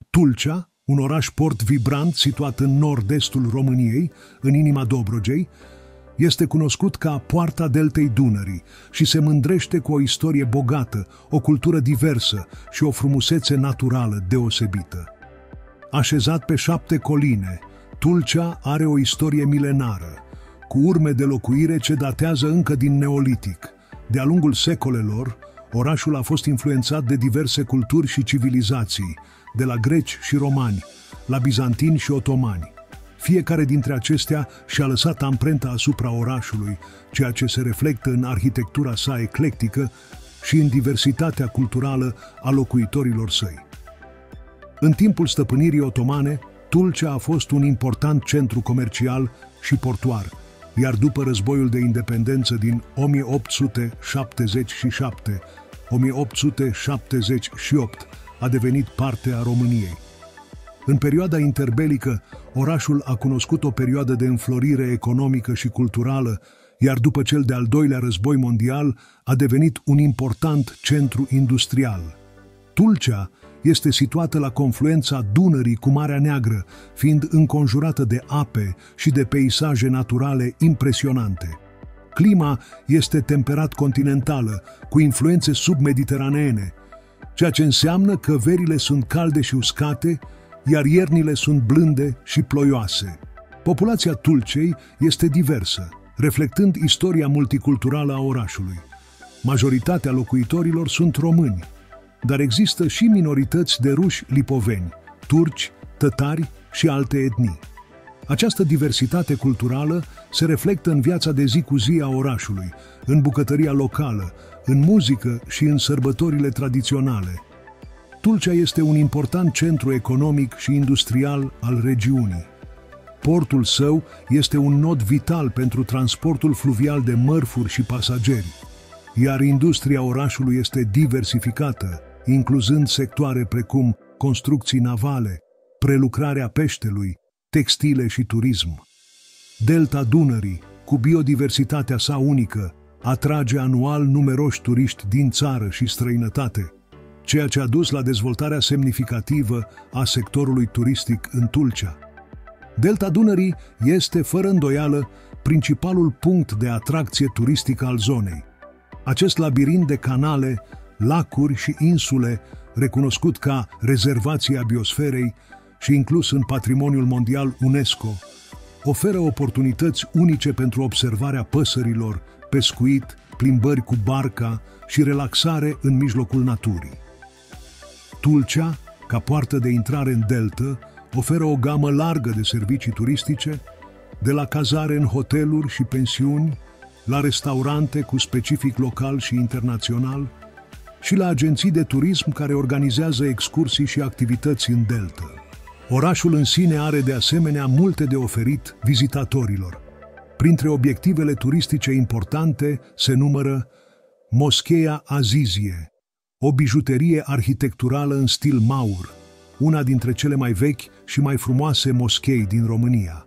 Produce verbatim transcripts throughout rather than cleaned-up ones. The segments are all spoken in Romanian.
Tulcea, un oraș-port vibrant situat în nord-estul României, în inima Dobrogei, este cunoscut ca Poarta Deltei Dunării și se mândrește cu o istorie bogată, o cultură diversă și o frumusețe naturală deosebită. Așezat pe șapte coline, Tulcea are o istorie milenară, cu urme de locuire ce datează încă din Neolitic. De-a lungul secolelor, orașul a fost influențat de diverse culturi și civilizații, de la greci și romani, la bizantini și otomani. Fiecare dintre acestea și-a lăsat amprenta asupra orașului, ceea ce se reflectă în arhitectura sa eclectică și în diversitatea culturală a locuitorilor săi. În timpul stăpânirii otomane, Tulcea a fost un important centru comercial și portuar, iar după războiul de independență din o mie opt sute șaptezeci și șapte - o mie opt sute șaptezeci și opt a devenit parte a României. În perioada interbelică, orașul a cunoscut o perioadă de înflorire economică și culturală, iar după cel de-al doilea război mondial a devenit un important centru industrial. Tulcea este situată la confluența Dunării cu Marea Neagră, fiind înconjurată de ape și de peisaje naturale impresionante. Clima este temperat continentală, cu influențe submediteraneene, ceea ce înseamnă că verile sunt calde și uscate, iar iernile sunt blânde și ploioase. Populația Tulcei este diversă, reflectând istoria multiculturală a orașului. Majoritatea locuitorilor sunt români, dar există și minorități de ruși lipoveni, turci, tătari și alte etnii. Această diversitate culturală se reflectă în viața de zi cu zi a orașului, în bucătăria locală, în muzică și în sărbătorile tradiționale. Tulcea este un important centru economic și industrial al regiunii. Portul său este un nod vital pentru transportul fluvial de mărfuri și pasageri, iar industria orașului este diversificată, incluzând sectoare precum construcții navale, prelucrarea peștelui, textile și turism. Delta Dunării, cu biodiversitatea sa unică, atrage anual numeroși turiști din țară și străinătate, ceea ce a dus la dezvoltarea semnificativă a sectorului turistic în Tulcea. Delta Dunării este, fără îndoială, principalul punct de atracție turistică al zonei. Acest labirint de canale, lacuri și insule, recunoscut ca rezervație a biosferei și inclus în Patrimoniul Mondial UNESCO, oferă oportunități unice pentru observarea păsărilor, pescuit, plimbări cu barca și relaxare în mijlocul naturii. Tulcea, ca poartă de intrare în delta, oferă o gamă largă de servicii turistice, de la cazare în hoteluri și pensiuni, la restaurante cu specific local și internațional și la agenții de turism care organizează excursii și activități în delta. Orașul în sine are de asemenea multe de oferit vizitatorilor. Printre obiectivele turistice importante se numără Moscheea Azizie, o bijuterie arhitecturală în stil maur, una dintre cele mai vechi și mai frumoase moschei din România.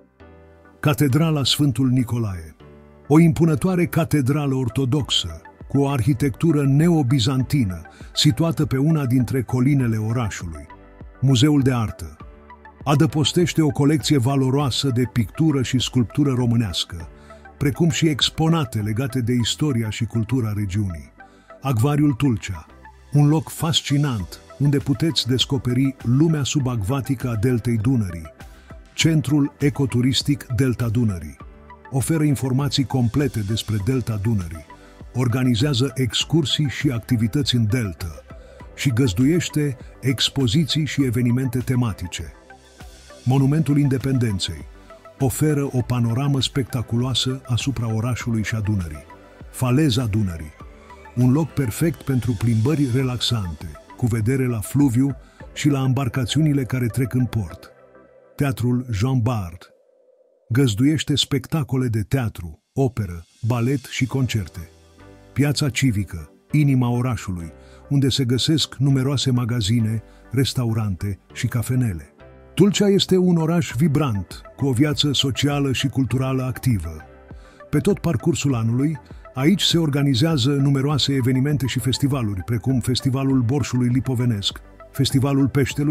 Catedrala Sfântul Nicolae, o impunătoare catedrală ortodoxă, cu o arhitectură neobizantină, situată pe una dintre colinele orașului. Muzeul de Artă adăpostește o colecție valoroasă de pictură și sculptură românească, precum și exponate legate de istoria și cultura regiunii. Acvariul Tulcea, un loc fascinant unde puteți descoperi lumea subacvatică a deltei Dunării. Centrul ecoturistic Delta Dunării oferă informații complete despre delta Dunării, organizează excursii și activități în delta și găzduiește expoziții și evenimente tematice. Monumentul Independenței oferă o panoramă spectaculoasă asupra orașului și a Dunării. Faleza Dunării, un loc perfect pentru plimbări relaxante, cu vedere la fluviu și la embarcațiunile care trec în port. Teatrul Jean Bart găzduiește spectacole de teatru, operă, balet și concerte. Piața civică, inima orașului, unde se găsesc numeroase magazine, restaurante și cafenele. Tulcea este un oraș vibrant, cu o viață socială și culturală activă. Pe tot parcursul anului, aici se organizează numeroase evenimente și festivaluri, precum Festivalul Borșului Lipovenesc, Festivalul Peștelui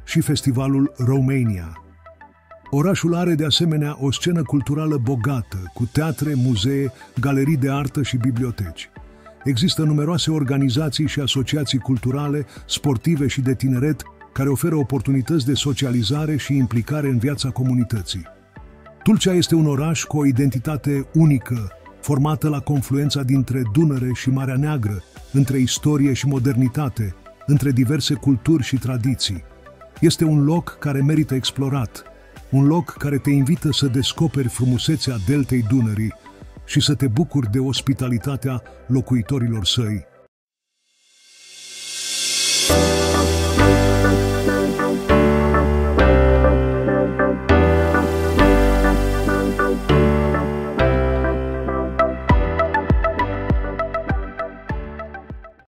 și festivalul Romania. Orașul are de asemenea o scenă culturală bogată, cu teatre, muzee, galerii de artă și biblioteci. Există numeroase organizații și asociații culturale, sportive și de tineret care oferă oportunități de socializare și implicare în viața comunității. Tulcea este un oraș cu o identitate unică, formată la confluența dintre Dunăre și Marea Neagră, între istorie și modernitate, între diverse culturi și tradiții. Este un loc care merită explorat, un loc care te invită să descoperi frumusețea deltei Dunării și să te bucuri de ospitalitatea locuitorilor săi.